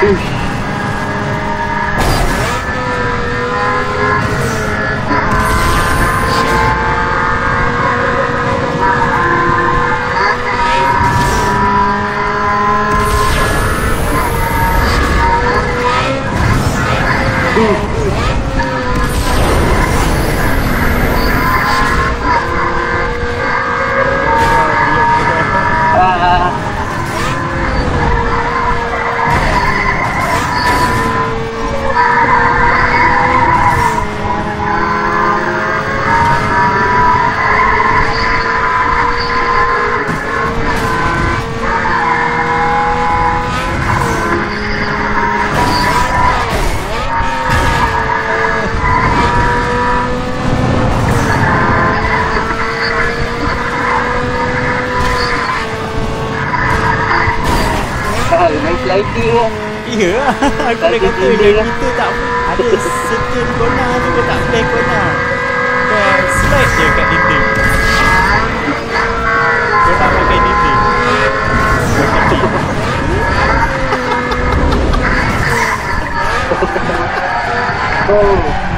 Sliding kan? Ya, aku dah kata yang kita tak ada certain corner tu kau tak boleh corner. Kau slide je kat dinding. Kau tak pakai dinding. Kau tepi. Oh.